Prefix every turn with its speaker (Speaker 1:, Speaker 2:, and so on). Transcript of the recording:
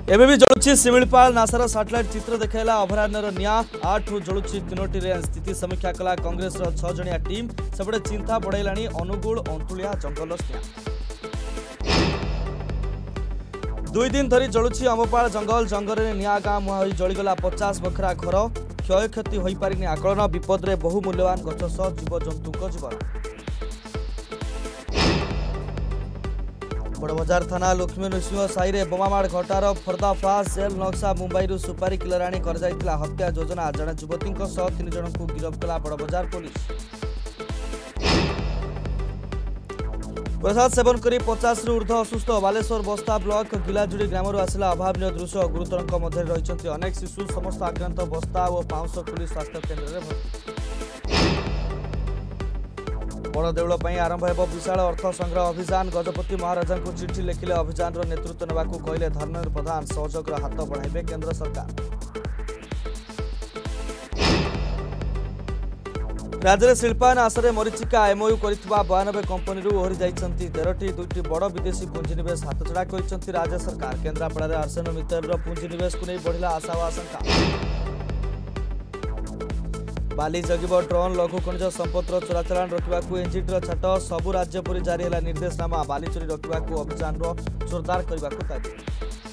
Speaker 1: एबे भी जलुछि शिमिलपाल नासार सैटेलाइट चित्र देखाइला अभयारण्यर निया 8 रु जलुछि 3टी रेंज स्थिति समीक्षा कला कांग्रेस 6 जणिया टीम सेपटे चिंता बढ़ाइलाणी अनुगुल अंतुलिया जंगल निया। 2 दिन धरी जलुछि अमपाल जंगल जंगल निया गाँ मुहां जलीगला 50 बखरा घर क्षय क्षति हो पारिनी आकलन विपद में बहु मूल्यवान गछ सह जीवजंतु जीवन। बड़बजार थाना लक्ष्मी नृसिंह साई बोमामाड़ घटार पर्दाफाश जेल नक्शा मुंबई सुपारी किलराणी कर हत्या योजना जड़े युवती 3 जन को गिरफ्त कला बड़बजार पुलिस। प्रसाद सेवन करी 50 रु ऊर्ध्व असुस्थ बालेश्वर बस्ता ब्लॉक गिलाजुड़ी ग्रामर आसला अभावन दृश्य गुरुतर मध्य रही अनेक शिशु समस्त आक्रांत बस्ता और पाउंस पुलिस स्वास्थ्य केन्द्र में भर्ती। बड़ देउल आरंभ हो विशाल अर्थ संग्रह अभियान गजपति महाराजा को चिठी लिखिले अभियान नेतृत्व नेबाकू कहले धर्मेंद्र प्रधान सहयोग हाथ बढ़ाइबे केन्द्र सरकार। राज्य में शिल्पायन आशा मरीचिका एमओयू कर 92 कंपनी ओहरी जाइछंती 13टी 2टी बड़ विदेशी पुंजीनिवेश हाथछड़ा कर राज्य सरकार। केन्द्रापड़ा आर्सेन मित्तर पुंजीनिवेश को नहीं बढ़ला आशा और आशंका। बाली जगिब ड्रोन लघु खनिज संपत्तर चोराचालान रोकवाकू एनजीटीर छाट सबु राज्य परि जारी है निर्देशनामा बाली चोरी रोकवाकू अभियान जोरदार करने ताकि।